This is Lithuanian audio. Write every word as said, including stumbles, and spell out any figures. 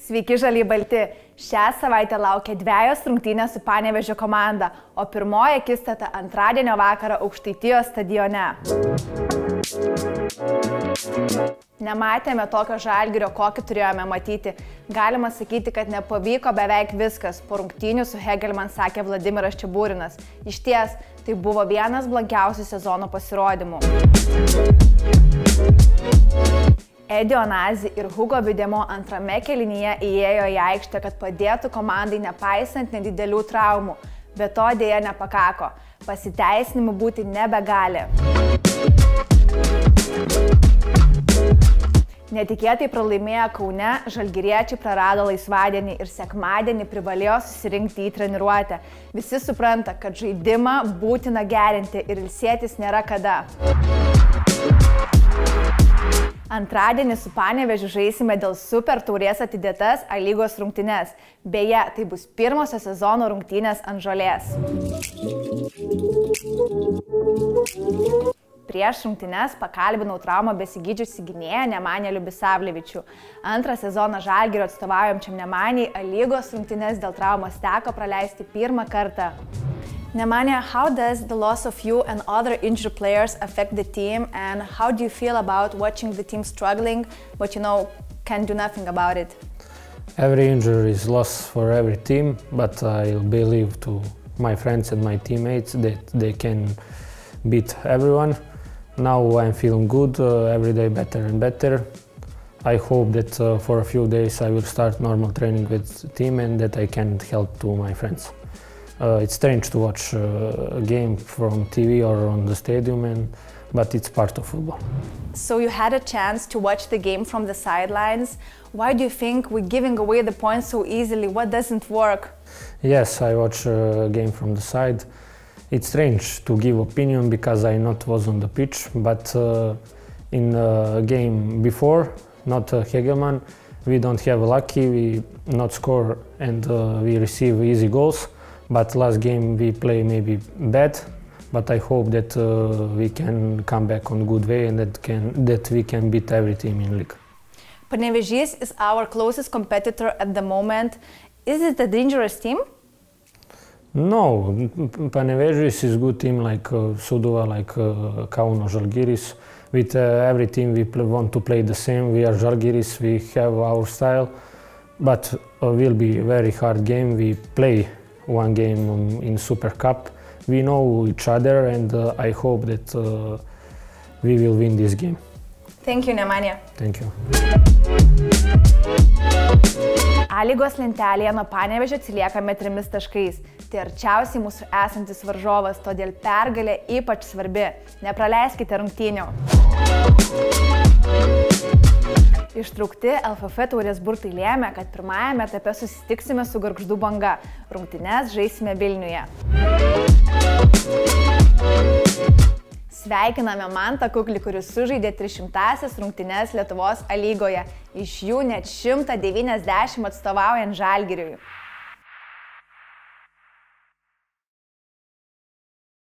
Sveiki žaliai balti. Šią savaitę laukia dvejos rungtynės su Panevėžio komanda, o pirmoji akistata antradienio vakarą Aukštaitijos stadione. Nematėme tokio Žalgirio, kokį turėjome matyti. Galima sakyti, kad nepavyko beveik viskas. Po rungtynių su Hegelman sakė Vladimiras Čeburinas. Išties, tai buvo vienas blogiausių sezono pasirodymų. Edi Onazi ir Hugo Bidemo antrame kėlinyje įėjo į aikštę, kad padėtų komandai nepaisant nedidelių traumų, bet to dėja nepakako. Pasiteisinimų būti nebegali. Netikėtai pralaimėję Kaune, žalgiriečiai prarado laisvadienį ir sekmadienį privalėjo susirinkti į treniruotę. Visi supranta, kad žaidimą būtina gerinti ir ilsėtis nėra kada. Antradienį su Panevėžiu žaisime dėl super taurės atidėtas A lygos rungtynes. Beje, tai bus pirmosios sezono rungtynės ant žolės. Prieš rungtynes pakalbinau traumą besigydžiusį gynėją Nemanę Liubisavlevičių. Antrą sezoną Žalgirio atstovaujančiam Nemaniai A lygos rungtynes dėl traumos teko praleisti pirmą kartą. Nemanja, how does the loss of you and other injured players affect the team, and how do you feel about watching the team struggling, but you know, can do nothing about it? Every injury is loss for every team, but I believe to my friends and my teammates that they can beat everyone. Now I'm feeling good, uh, every day better and better. I hope that uh, for a few days I will start normal training with the team and that I can help to my friends. Uh, it's strange to watch uh, a game from T V or on the stadium, and, but it's part of football. So you had a chance to watch the game from the sidelines. Why do you think we're giving away the points so easily? What doesn't work? Yes, I watch a game from the side. It's strange to give opinion because I not was on the pitch, but uh, in a game before, not uh, Hegelman, we don't have lucky, we not score and uh, we receive easy goals. But last game we play maybe bad, but I hope that uh, we can come back on good way and that can that we can beat every team in league. Panevėžys is our closest competitor at the moment. Is it a dangerous team? No, Panevėžys is good team like uh, Sūduva, like uh, Kauno Žalgiris. With uh, every team we play, want to play the same. We are Žalgiris, we have our style, but uh, will be a very hard game. We play one game um, in Super Cup. We know each other and uh, I hope that uh, we will win this game. Thank you, Nemanja. Thank you. A lygos lentelėje nuo Panevėžio atsiliekame trimis taškais. Tai arčiausiai mūsų esantis varžovas, todėl pergalė ypač svarbi. Nepraleiskite rungtynių. Ištraukti L F F taurės burtai lėmė, kad pirmajame etape susitiksime su Gargždų Banga. Rungtynes žaisime Vilniuje. Sveikiname Mantą Kuklį, kuris sužaidė trišimtąsias rungtynes Lietuvos A lygoje. Iš jų net šimtą devyniasdešimt atstovaujant Žalgiriui.